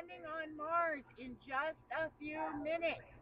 landing on Mars in just a few minutes.